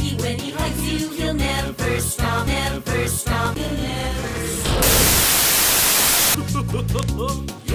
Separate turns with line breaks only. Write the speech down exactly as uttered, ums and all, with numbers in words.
he, when he hugs you, he'll never stop, never stop, he'll never stop.